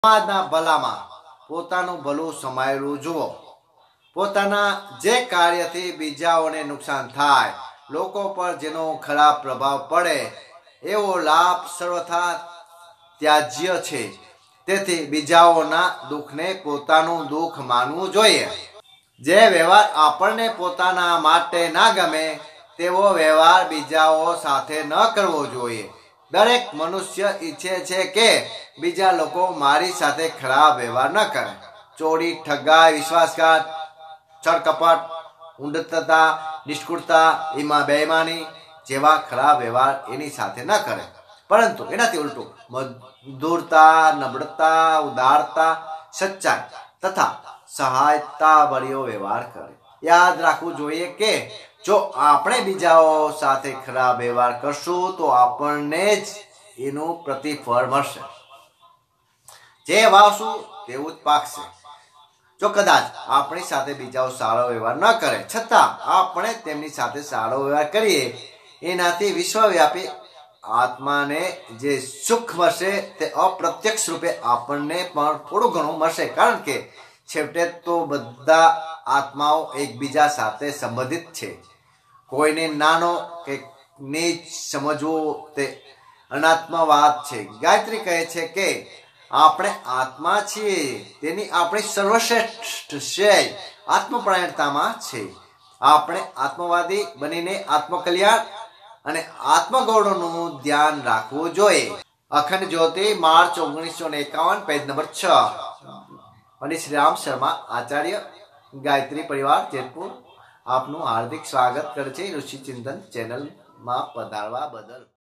સમાજના ભલામાં પોતાનું ભલું સમાયેલું જુઓ। પોતાના જે કાર્યથી બીજાઓને નુકસાન થાય, લોકો પર જેનો ખરાબ પ્રભાવ પડે એવો લાભ સર્વથા ત્યાજ્ય છે। તેથી બીજાઓના દુઃખને પોતાનું દુઃખ માનવું જોઈએ। જે વ્યવહાર આપણને પોતાના માટે ના ગમે તેવો વ્યવહાર બીજાઓ સાથે ન કરવો જોઈએ। દરેક મનુષ્ય ઈચ્છે છે કે બીજા લોકો મારી સાથે ખરાબ વ્યવહાર ન કરે। ચોરી, ઠગાઈ, વિશ્વાસઘાત, છળકપટ, ઊંડતતા, નિષ્ઠુરતા, બેઈમાની જેવા ખરાબ વ્યવહાર એની સાથે ન કરે, પરંતુ એનાથી ઉલટું મધુરતા, નમ્રતા, ઉદારતા, સચ્ચાઈ તથા સહાયતા ભર્યો વ્યવહાર કરે। યાદ રાખવું જોઈએ કે જો આપણે બીજાઓ સાથે ખરાબ વ્યવહાર કરશું તો આપણને જ એનું પ્રતિફળ મળશે। જે વાવશું તેવું જ પાકશે। જો કદાચ આપણી સાથે બીજાઓ સારો વ્યવહાર ન કરે છતાં આપણે તેમની સાથે સારો વ્યવહાર કરીએ, એનાથી વિશ્વવ્યાપી આત્માને જે સુખ મળશે તે અપ્રત્યક્ષ રૂપે આપણને પણ થોડું ઘણું મળશે। કારણ કે છેવટે તો બધા આત્માઓ એકબીજા સાથે સંબંધિત છે। કોઈને નાનો કે નીચ સમજવો તે અનાત્મવાદ છે। ગાયત્રી કહે છે કે આપણે આત્મા છીએ, તેની આપણી સર્વશ્રેષ્ઠ શ્રેય આત્મપરાયણતામાં છે। આપણે આત્મવાદી બનીને આત્મકલ્યાણ અને આત્મગૌરવનું ધ્યાન રાખવું જોઈએ। Akhand Jyoti, March 1951, page number 6। Pandit Shri Ram Sharma Acharya, Gayatri પરિવાર, જેતપુર આપનું હાર્દિક સ્વાગત કરે છે ઋષિ ચિંતન ચેનલમાં પધારવા બદલ।